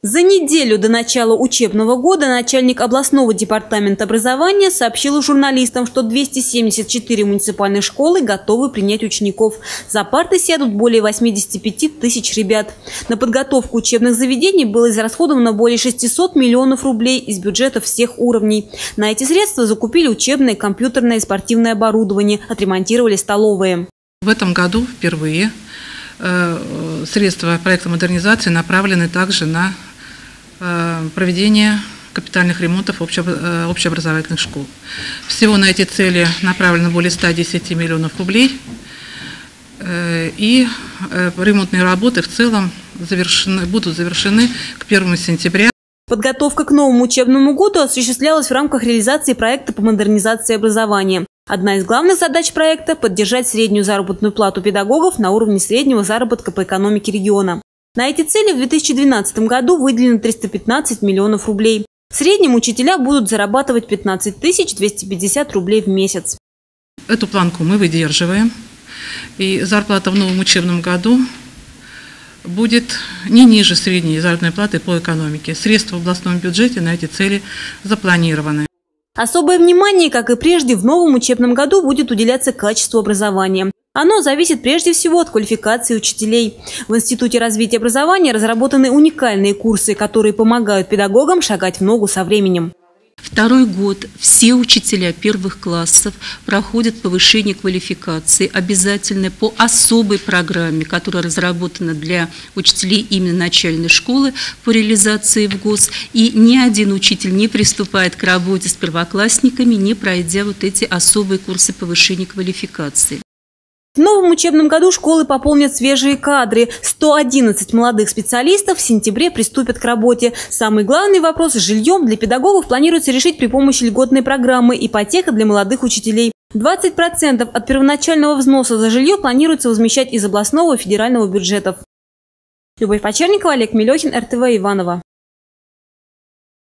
За неделю до начала учебного года начальник областного департамента образования сообщил журналистам, что 274 муниципальных школы готовы принять учеников. За парты сядут более 85 тысяч ребят. На подготовку учебных заведений было израсходовано более 600 миллионов рублей из бюджетов всех уровней. На эти средства закупили учебное, компьютерное и спортивное оборудование, отремонтировали столовые. В этом году впервые средства проекта модернизации направлены также на проведение капитальных ремонтов общеобразовательных школ. Всего на эти цели направлено более 110 миллионов рублей. И ремонтные работы в целом будут завершены к 1 сентября. Подготовка к новому учебному году осуществлялась в рамках реализации проекта по модернизации образования. Одна из главных задач проекта – поддержать среднюю заработную плату педагогов на уровне среднего заработка по экономике региона. На эти цели в 2012 году выделено 315 миллионов рублей. В среднем учителя будут зарабатывать 15 250 рублей в месяц. Эту планку мы выдерживаем. И зарплата в новом учебном году будет не ниже средней заработной платы по экономике. Средства в областном бюджете на эти цели запланированы. Особое внимание, как и прежде, в новом учебном году будет уделяться качеству образования. Оно зависит прежде всего от квалификации учителей. В Институте развития образования разработаны уникальные курсы, которые помогают педагогам шагать в ногу со временем. Второй год все учителя первых классов проходят повышение квалификации обязательно по особой программе, которая разработана для учителей именно начальной школы по реализации в ГОС. И ни один учитель не приступает к работе с первоклассниками, не пройдя вот эти особые курсы повышения квалификации. В новом учебном году школы пополнят свежие кадры. 111 молодых специалистов в сентябре приступят к работе. Самый главный вопрос с жильем для педагогов планируется решить при помощи льготной программы «Ипотека для молодых учителей». 20% от первоначального взноса за жилье планируется возмещать из областного и федерального бюджетов. Любовь Почерникова, Олег Мелехин, РТВ Иваново.